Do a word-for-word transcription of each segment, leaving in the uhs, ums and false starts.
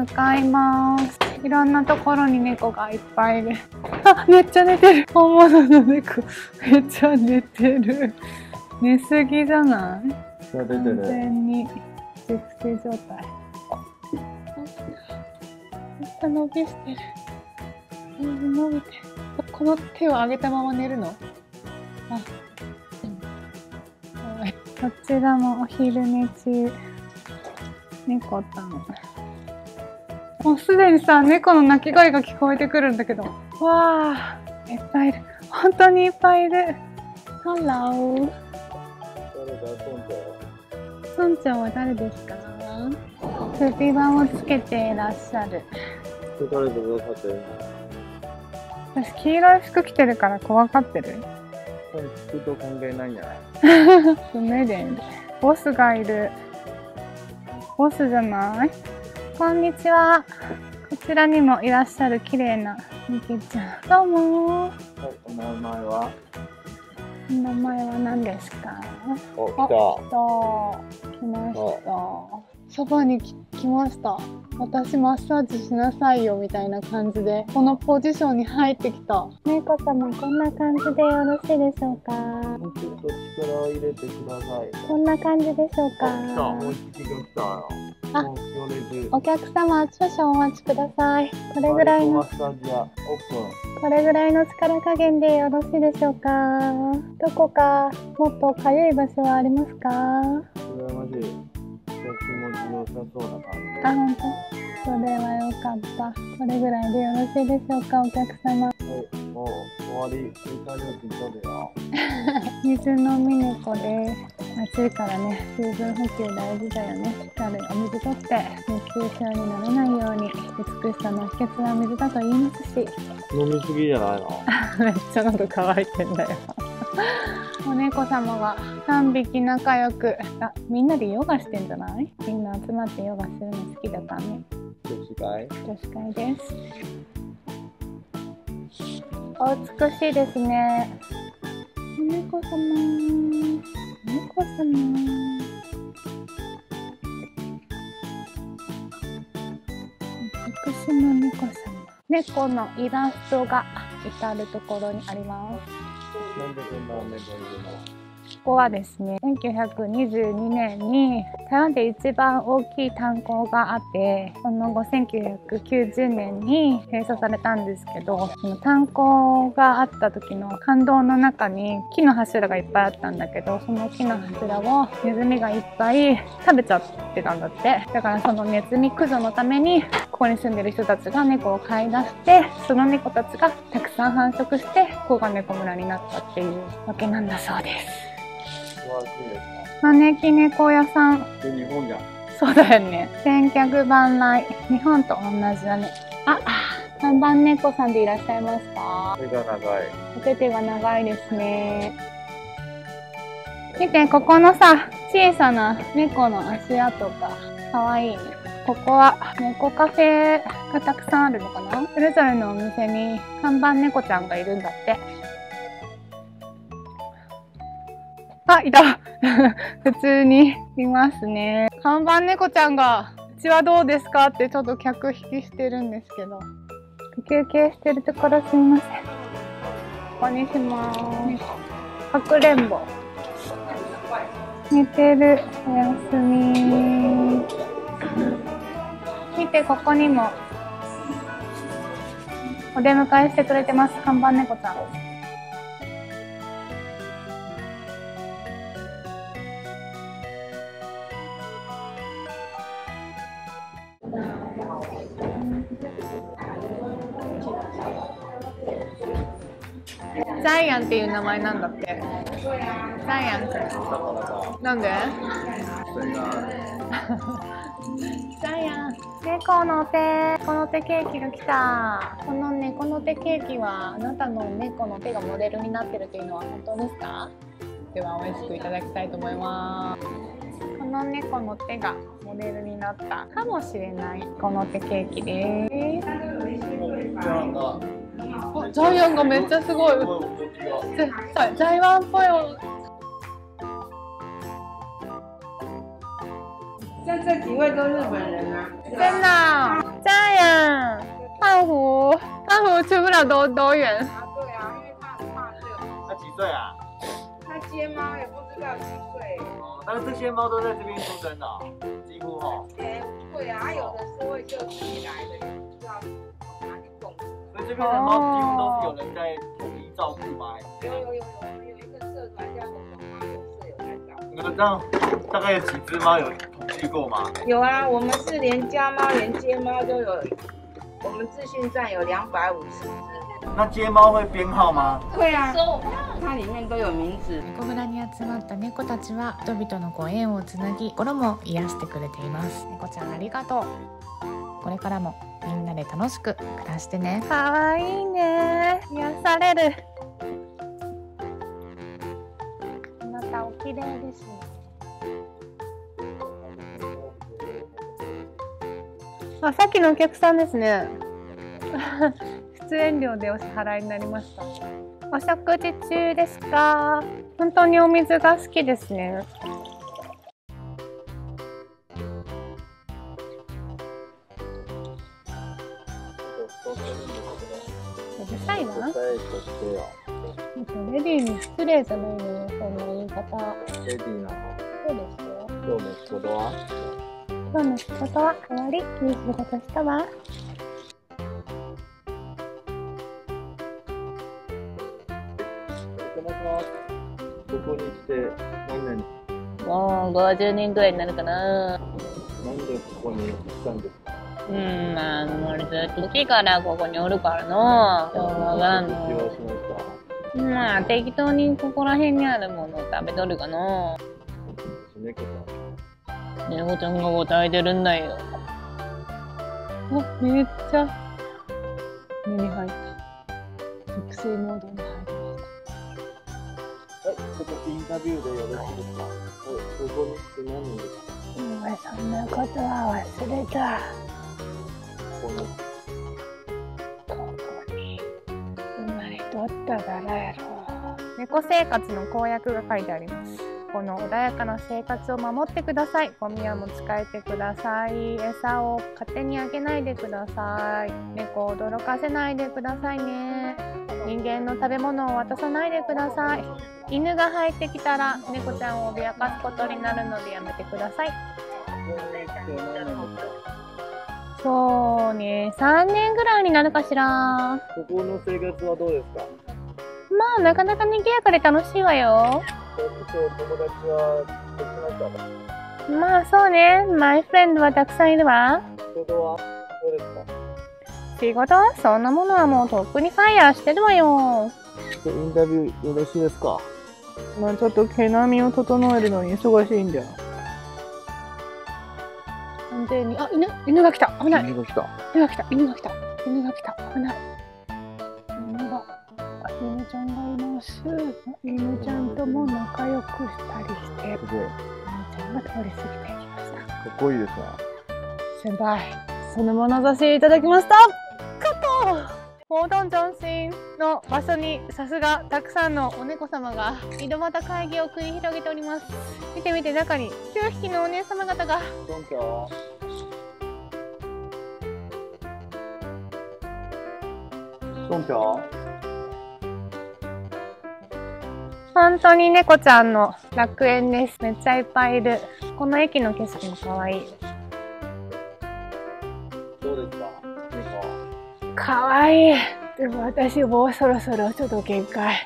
向かいます。いろんなところに猫がいっぱいいる。あ、めっちゃ寝てる。本物の猫。めっちゃ寝てる。寝すぎじゃない？完全に熟睡状態。めっちゃ伸びしてる。伸びてる。この手を上げたまま寝るの？あ、はい、こちらもお昼寝中。猫たん。もうすでにさ、猫の鳴き声が聞こえてくるんだけど。わあ、いっぱいいる。本当にいっぱいいる。Hello。村長は誰ですか？首輪をつけていらっしゃる。私、黄色い服着てるから怖がってる。 服と関係ないんじゃない？ 目で。ボスがいる。ボスじゃない？こんにちは。こちらにもいらっしゃる綺麗なミキちゃん。どうも。 はい、お名前は？ お名前は何ですか？ お、来た。来ました。そばに来ました。私マッサージしなさいよみたいな感じでこのポジションに入ってきた。猫様こんな感じでよろしいでしょうか？ もうちょっと力を入れてください。 こんな感じでしょうか？ 来た、もう一匹来たよ。 あ、 もう行列。 お客様少々お待ちください。これぐらいのマッサージはオープン。 これぐらいの力加減でよろしいでしょうか？どこかもっとかゆい場所はありますか？ 羨ましい。気持ちよさそうな感じ。 あ、本当。それはよかった。これぐらいでよろしいでしょうか、お客様。 はい、もう終わり。追加料金取るよ。 水飲み猫で暑いからね、水分補給大事だよね。しっかりお水とって熱中症にならないように。美しさの秘訣は水だと言いますし。 飲みすぎじゃないの？ めっちゃ喉乾いてんだよ。お猫様がさんびき仲良く。あ、みんなでヨガしてんじゃない？みんな集まってヨガするの好きだからね。 女子会？ 女子会です。お美しいですね。お猫様。猫様。美しの猫様。猫のイラストが至るところにあります。 なんでこんな猫いるの？ ここはですね、せんきゅうひゃくにじゅうにねんに台湾で一番大きい炭鉱があって、その後せんきゅうひゃくきゅうじゅうねんに閉鎖されたんですけど、その炭鉱があった時の感動の中に木の柱がいっぱいあったんだけど、その木の柱をネズミがいっぱい食べちゃってたんだって。だからそのネズミ駆除のためにここに住んでる人たちが猫を飼い出して、その猫たちがたくさん繁殖して、ここが猫村になったっていうわけなんだそうです。招き猫屋さん。 日本じゃん。 そうだよね。千客万来。日本と同じだね。あ、看板猫さんでいらっしゃいますか？ 手が長い。 お手手が長いですね。見て、ここのさ、小さな猫の足跡がかわいいね。ここは猫カフェがたくさんあるのかな？それぞれのお店に看板猫ちゃんがいるんだって。あ、いた。普通にいますね。看板猫ちゃんが、うちはどうですかってちょっと客引きしてるんですけど。休憩してるところすいません。ここにしまーす。かくれんぼ。寝てる。おやすみ。見て、ここにもお出迎えしてくれてます。看板猫ちゃん。ジャイアンっていう名前なんだって。ジャイアンくん。なんで？ジャイアン。猫の手。この手ケーキが来た。この猫の手ケーキはあなたの猫の手がモデルになってるというのは本当ですか？では美味しくいただきたいと思います。この猫の手がモデルになったかもしれないこの手ケーキです。あ、ジャイアンがめっちゃすごい。ジャジャイアンっぽい。 像这几位都日本人啊。 真的。 远，胖虎，胖虎去不了多多远。 啊，对啊，因为他很怕热。 他几岁啊？ 他接猫也不知道几岁。 哦，但是这些猫都在这边出生的、哦，几乎哦。 哎，对啊，他有的是会就自己来的，也不知道从哪里送的。 所以这边的猫几乎都是有人在统一照顾吗？ 有有有有，我们有一个社团叫狗狗猫有社有在找。 那这样大概有几只猫有统计过吗？ 有啊，我们是连家猫连接猫都有，我们资讯站有两百五十只。 那接猫会编号吗？ 对啊，它里面都有名字。 猫村に集まった猫たちは人々のご縁をつなぎ、心も癒してくれています。猫ちゃんありがとう。これからもみんなで楽しく暮らしてね。 かわいいね。癒される。またお綺麗ですね。あ、さっきのお客さんですね。出演料でお支払いになりました。お食事中ですか？本当にお水が好きですね。うるさいわ。レディーに失礼じゃないのよ、そんな言い方。 レディーなの。 そうですよ。 今日の仕事は？ 今日の仕事は終わり。いい仕事したわ。 ここに来て何年？ もうごじゅうねんくらいになるかな。 なんでここに来たんですか？ うん、まあ、もうずっと時からここにおるからの。しょうがない起の。 用しました。 まあ、適当にここら辺にあるものを食べとるかな。 猫さん。 猫ちゃんが答えてるんだよ。 あ、めっちゃ目に入った。熟成モードに入りました。 はい、ちょっとインタビューでよろしいですか？はい、ここに来て何人ですか？ お前そんなことは忘れた。 ここに。 ここに生まれとったからやろ。猫生活の公約が書いてあります。この穏やかな生活を守ってください。ゴミは持ち帰ってください。餌を勝手にあげないでください。猫を驚かせないでくださいね。人間の食べ物を渡さないでください。犬が入ってきたら猫ちゃんを脅かすことになるのでやめてください。そうね、さんねんぐらいになるかしら。 ここの生活はどうですか？ まあなかなか賑やかで楽しいわよ。 ちょっと友達はできましたか？ まあそうね、マイフレンドはたくさんいるわ。 仕事はどうですか？ 仕事はそんなものはもうとっくにファイヤーしてるわよ。 インタビューよろしいですか？ まあちょっと毛並みを整えるのに忙しいんだよ。完全に、あ、犬、犬が来た。危ない。 犬が来た。 犬が来た。犬が来た。犬が来た。危ない。犬が、あ、犬ちゃんがいます。犬ちゃんとも仲良くしたりして、犬ちゃんが通り過ぎていきました。 かっこいいですね。 先輩、その眼差しいただきました。カット。報道中心の場所にさすがたくさんのお猫様が井戸端会議を繰り広げております。見て見て、中にきゅうひきのお姉様方が。 どんちゃどんちゃ本当に猫ちゃんの楽園です。めっちゃいっぱいいる。この駅の景色も可愛い。 どうですか？猫。 可愛い。でも私もうそろそろちょっと限界。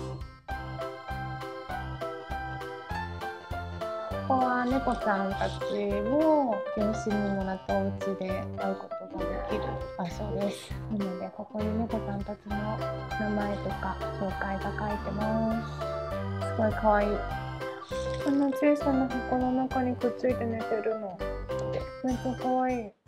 ここは猫ちゃんたちを養子にもらったお家で会うことができる場所です。なのでここに猫ちゃんたちの名前とか紹介が書いてます。すごい可愛い。こんな小さな箱の中にくっついて寝てるの。めっちゃ可愛い。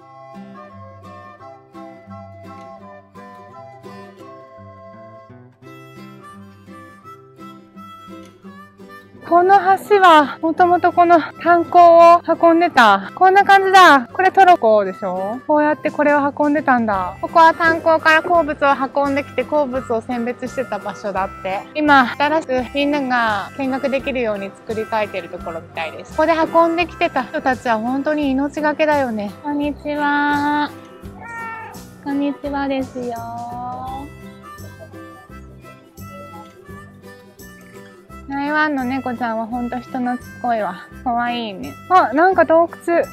この橋はもともとこの炭鉱を運んでた。こんな感じだ。これトロコでしょ？こうやってこれを運んでたんだ。ここは炭鉱から鉱物を運んできて鉱物を選別してた場所だって。今、新しくみんなが見学できるように作り変えてるところみたいです。ここで運んできてた人たちは本当に命がけだよね。こんにちは。 こんにちはですよ。台湾の猫ちゃんはほんと人懐っこいわ。かわいいね。あ、なんか洞窟。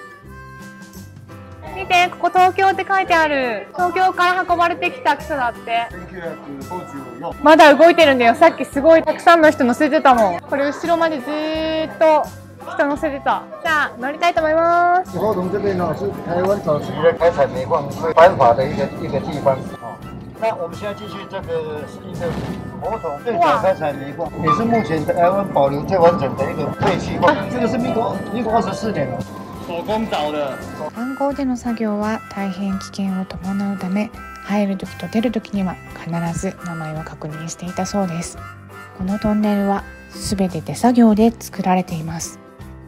見て、ここ東京って書いてある。東京から運ばれてきた草だって。まだ動いてるんだよ。さっきすごいたくさんの人乗せてたもん。これ後ろまでずーっと人乗せてた。じゃあ乗りたいと思います。 高雄这边呢是台湾早期的开采煤矿最繁华的一个一个地方。那我们现在进去这个是一个火桶最早开采煤矿，也是目前台湾保留最完整的一个废弃矿。这个是民国民国二十四年了。手工凿的。 炭鉱での作業は大変危険を伴うため、入る時と出る時には必ず名前を確認していたそうです。このトンネルはすべて手作業で作られています。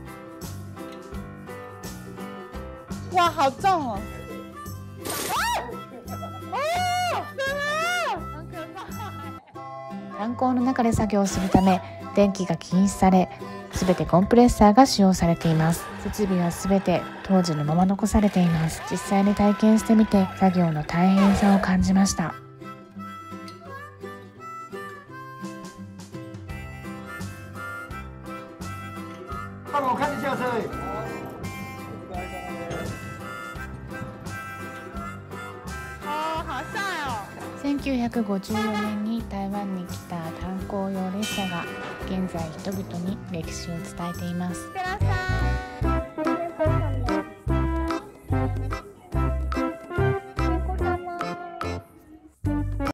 哇，好重哦！ 炭鉱の中で作業するため電気が禁止され、すべてコンプレッサーが使用されています。設備はすべて当時のまま残されています。実際に体験してみて作業の大変さを感じました。 帮我看一下这里。 せんきゅうひゃくごじゅうよねんに台湾に来た炭鉱用列車が現在人々に歴史を伝えています。 いってらっしゃい。